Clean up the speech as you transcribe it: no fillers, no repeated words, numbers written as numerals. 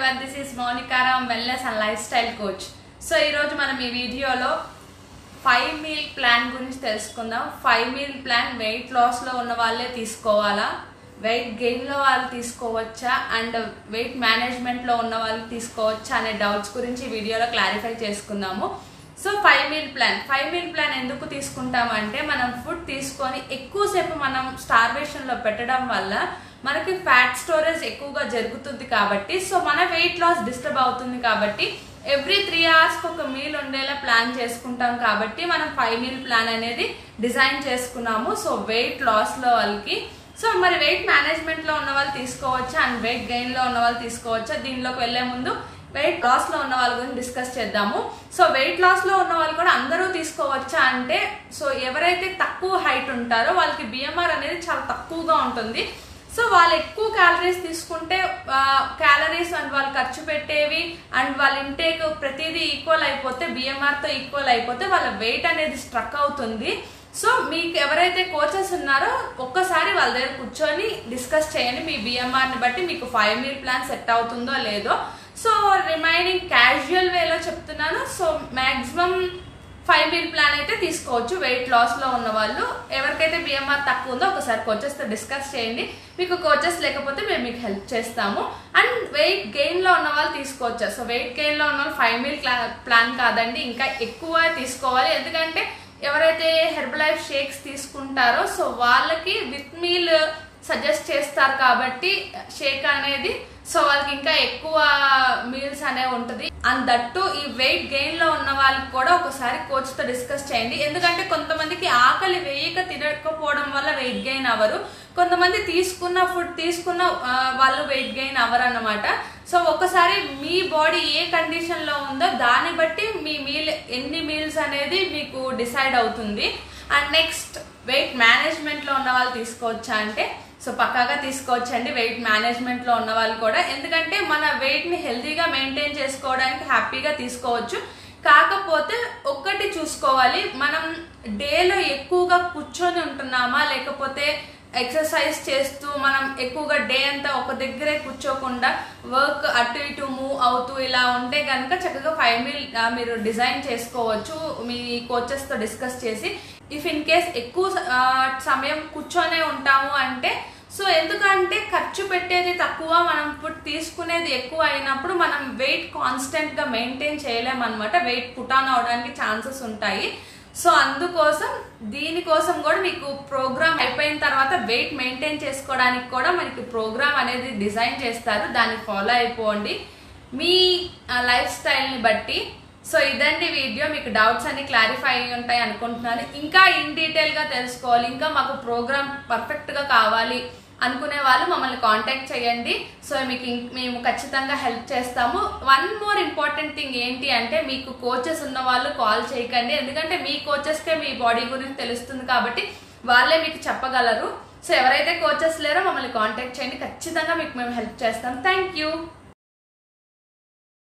everyone, this is Monica Ram, Wellness and Lifestyle Coach. So ఈ రోజు మనం ఈ వీడియోలో 5 మీల్ ప్లాన్ గురించి తెలుసుకుందాం. 5 మీల్ ప్లాన్ వెయిట్ లాస్ లో ఉన్న వాళ్ళే తీసుకోవాలా, వెయిట్ గెయిన్ లో వాళ్ళు తీసుకోవచ్చా అండ్ వెయిట్ మేనేజ్మెంట్ లో ఉన్న వాళ్ళు తీసుకోవచ్చా అనే డౌట్స్ గురించి ఈ వీడియోలో క్లారిఫై చేసుకుందాము. సో 5 మీల్ ప్లాన్ ఎందుకు తీసుకుంటామంటే మనం ఫుడ్ తీసుకొని ఎక్కువసేపు మనం స్టార్వేషన్ లో పెట్టడం వల్ల మనకి ఫ్యాట్ స్టోరేజ్ ఎక్కువగా జరుగుతుంది కాబట్టి సో మన వెయిట్ లాస్ డిస్టర్బ్ అవుతుంది కాబట్టి ఎవ్రీ 3 hours ఒక మీల్ ఉండేలా ప్లాన్ చేసుకుంటాం కాబట్టి మనం 5 మీల్ ప్లాన్ అనేది డిజైన్ చేసుకున్నాము. సో వెయిట్ లాస్ లో వాళ్ళకి సో మరి వెయిట్ మేనేజ్మెంట్ లో ఉన్న వాళ్ళు తీసుకోవచ్చా అండ్ వెయిట్ గెయిన్ లో ఉన్న వాళ్ళు తీసుకోవచ్చా, దీనిలోకి వెళ్లే ముందు వెయిట్ లాస్ లో ఉన్న వాళ్ళ గురించి డిస్కస్ చేద్దాము. సో వెయిట్ లాస్ లో ఉన్న వాళ్ళు కూడా అందరూ తీసుకోవచ్చా అంటే సో ఎవరైతే తక్కువ హైట్ ఉంటారో వాళ్ళకి బిఎంఆర్ అనేది చాలా తక్కువగా ఉంటుంది. సో వాళ్ళు ఎక్కువ క్యాలరీస్ తీసుకుంటే క్యాలరీస్ అండ్ వాళ్ళు ఖర్చు పెట్టేవి అండ్ వాళ్ళ ఇంటేక్ ప్రతిదీ ఈక్వల్ అయిపోతే బిఎంఆర్ తో ఈక్వల్ అయిపోతే వాళ్ళ వెయిట్ అనేది స్ట్రక్ అవుతుంది. సో మీకు ఎవరైతే కోచెస్ ఉన్నారో ఒక్కసారి వాళ్ళ దగ్గర కూర్చొని డిస్కస్ చేయండి, మీ బిఎంఆర్ ని బట్టి మీకు 5 మీల్ ప్లాన్ సెట్ అవుతుందో లేదో. సో రిమైనింగ్ క్యాజువల్ వేలో చెప్తున్నాను. సో మాక్సిమం 5 మీల్ ప్లాన్ అయితే తీసుకోవచ్చు వెయిట్ లాస్ లో ఉన్న వాళ్ళు. ఎవరికైతే బిఎంఆర్ తక్కువ ఉందో ఒకసారి కోచెస్ తో డిస్కస్ చేయండి, మీకు కోచెస్ లేకపోతే మేము మీకు హెల్ప్ చేస్తాము. అండ్ వెయిట్ గెయిన్ లో ఉన్న వాళ్ళు తీసుకోవచ్చు. సో వెయిట్ గెయిన్ లో ఉన్న వాళ్ళు 5 మీల్ ప్లాన్ కాదండి, ఇంకా ఎక్కువ తీసుకోవాలి. ఎందుకంటే ఎవరైతే హెర్బలైఫ్ షేక్స్ తీసుకుంటారో సో వాళ్ళకి విత్ మీల్ సజెస్ట్ చేస్తారు కాబట్టి షేక్ అనేది సో వాళ్ళకి ఇంకా ఎక్కువ మీల్స్ అనేవి ఉంటుంది. అండ్ దట్టు ఈ వెయిట్ గెయిన్ లో ఉన్న వాళ్ళకి కూడా ఒకసారి కోచ్ తో డిస్కస్ చేయండి. ఎందుకంటే కొంతమందికి ఆకలి వేయక తినకపోవడం వల్ల వెయిట్ గెయిన్ అవ్వరు, కొంతమంది తీసుకున్న ఫుడ్ తీసుకున్న వాళ్ళు వెయిట్ గెయిన్ అవ్వరు అన్నమాట. సో ఒకసారి మీ బాడీ ఏ కండిషన్ లో ఉందో దాన్ని బట్టి మీ మీల్ ఎన్ని మీల్స్ అనేది మీకు డిసైడ్ అవుతుంది. అండ్ నెక్స్ట్ వెయిట్ మేనేజ్మెంట్ లో ఉన్న వాళ్ళు తీసుకోవచ్చా అంటే సో పక్కాగా తీసుకోవచ్చండి వెయిట్ మేనేజ్మెంట్ లో ఉన్న వాళ్ళు కూడా. ఎందుకంటే మన వెయిట్ ని హెల్తీగా మెయింటైన్ చేసుకోవడానికి హ్యాపీగా తీసుకోవచ్చు. కాకపోతే ఒక్కటి చూసుకోవాలి, మనం డేలో ఎక్కువగా కూర్చొని ఉంటున్నామా లేకపోతే ఎక్సర్సైజ్ చేస్తూ మనం ఎక్కువగా డే అంతా ఒక దగ్గరే కూర్చోకుండా వర్క్ అటు ఇటు మూవ్ అవుతూ ఇలా ఉంటే కనుక చక్కగా 5 మీల్ మీరు డిజైన్ చేసుకోవచ్చు మీ కోచెస్ తో డిస్కస్ చేసి. ఇఫ్ ఇన్ కేస్ ఎక్కువ సమయం కూర్చొనే ఉంటాము అంటే సో ఎందుకంటే ఖర్చు పెట్టేది తక్కువ, మనం ఫుడ్ తీసుకునేది ఎక్కువ అయినప్పుడు మనం వెయిట్ కాన్స్టెంట్ గా మెయింటైన్ చేయలేమన్నమాట, వెయిట్ పుట్ ఆన్ అవడానికి ఛాన్సెస్ ఉంటాయి. సో అందుకోసం దీనికోసం కూడా మీకు ప్రోగ్రామ్ అయిపోయిన తర్వాత వెయిట్ మెయింటైన్ చేసుకోవడానికి కూడా మనకి ప్రోగ్రామ్ అనేది డిజైన్ చేస్తారు, దాన్ని ఫాలో అయిపోండి మీ లైఫ్ స్టైల్ ని బట్టి. సో ఇదండి వీడియో, మీకు డౌట్స్ అన్ని క్లారిఫై అయ్యి ఉంటాయి అనుకుంటున్నాను. ఇంకా ఇన్ డీటెయిల్ గా తెలుసుకోవాలి, ఇంకా మాకు ప్రోగ్రామ్ పర్ఫెక్ట్ గా కావాలి అనుకునే వాళ్ళు మమ్మల్ని కాంటాక్ట్ చేయండి. సో మీకు మేము ఖచ్చితంగా హెల్ప్ చేస్తాము. వన్ మోర్ ఇంపార్టెంట్ థింగ్ ఏంటి అంటే మీకు కోచెస్ ఉన్న వాళ్ళు కాల్ చేయకండి, ఎందుకంటే మీ కోచెస్కే మీ బాడీ గురించి తెలుస్తుంది కాబట్టి వాళ్ళే మీకు చెప్పగలరు. సో ఎవరైతే కోచెస్ లేరో మమ్మల్ని కాంటాక్ట్ చేయండి, ఖచ్చితంగా మీకు మేము హెల్ప్ చేస్తాం. Thank you.